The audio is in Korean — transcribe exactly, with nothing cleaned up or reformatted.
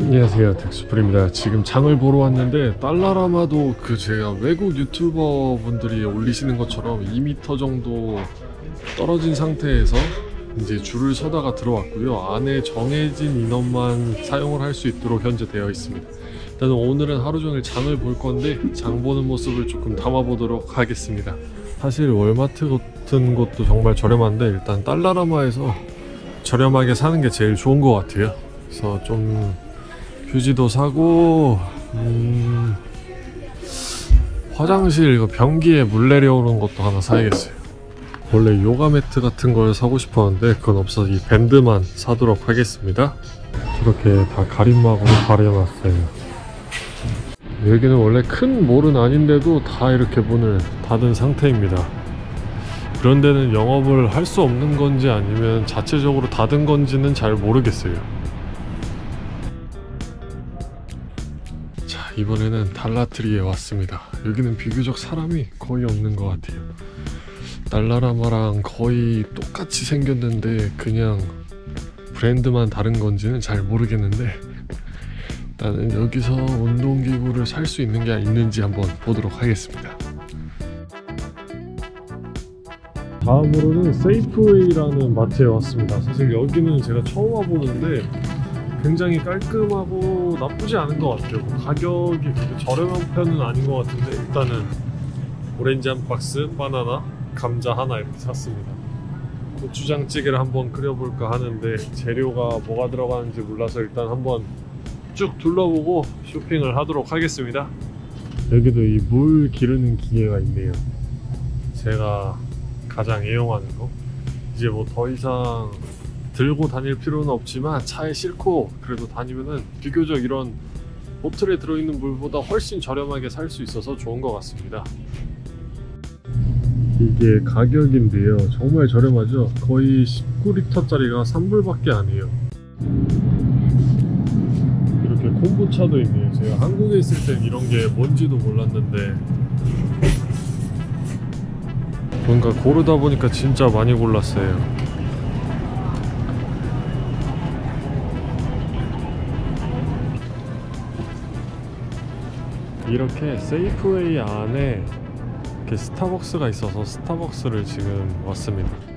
안녕하세요, 덱스프리입니다. 지금 장을 보러 왔는데 달라라마도 그 제가 외국 유튜버 분들이 올리시는 것처럼 이 미터 정도 떨어진 상태에서 이제 줄을 서다가 들어왔고요. 안에 정해진 인원만 사용을 할 수 있도록 현재 되어 있습니다. 일단 오늘은 하루 종일 장을 볼 건데 장 보는 모습을 조금 담아 보도록 하겠습니다. 사실 월마트 같은 것도 정말 저렴한데 일단 달라라마에서 저렴하게 사는 게 제일 좋은 것 같아요. 그래서 좀 휴지도 사고, 음... 화장실 이거 변기에 물 내려오는 것도 하나 사야겠어요. 원래 요가 매트 같은 걸 사고 싶었는데 그건 없어서 이 밴드만 사도록 하겠습니다. 이렇게 다 가림막으로 가려놨어요. 여기는 원래 큰 몰은 아닌데도 다 이렇게 문을 닫은 상태입니다. 그런 데는 영업을 할 수 없는 건지 아니면 자체적으로 닫은 건지는 잘 모르겠어요. 자, 이번에는 달라트리에 왔습니다. 여기는 비교적 사람이 거의 없는 것 같아요. 달라라마랑 거의 똑같이 생겼는데 그냥 브랜드만 다른 건지는 잘 모르겠는데 일단은 여기서 운동기구를 살 수 있는 게 있는지 한번 보도록 하겠습니다. 다음으로는 세이프웨이라는 마트에 왔습니다. 사실 여기는 제가 처음 와보는데 굉장히 깔끔하고 나쁘지 않은 것 같아요. 가격이 그렇게 저렴한 편은 아닌 것 같은데 일단은 오렌지 한 박스, 바나나, 감자 하나 이렇게 샀습니다. 고추장찌개를 한번 끓여볼까 하는데 재료가 뭐가 들어가는지 몰라서 일단 한번 쭉 둘러보고 쇼핑을 하도록 하겠습니다. 여기도 이 물 기르는 기계가 있네요. 제가 가장 애용하는 거. 이제 뭐 더 이상 들고 다닐 필요는 없지만 차에 싣고 그래도 다니면은 비교적 이런 보틀에 들어있는 물보다 훨씬 저렴하게 살 수 있어서 좋은 것 같습니다. 이게 가격인데요, 정말 저렴하죠. 거의 십구 리터짜리가 삼 불밖에 안 해요. 이렇게 콤부차도 있네요. 제가 한국에 있을 땐 이런 게 뭔지도 몰랐는데 뭔가 고르다 보니까 진짜 많이 골랐어요. 이렇게 세이프웨이 안에 이렇게 스타벅스가 있어서 스타벅스를 지금 왔습니다.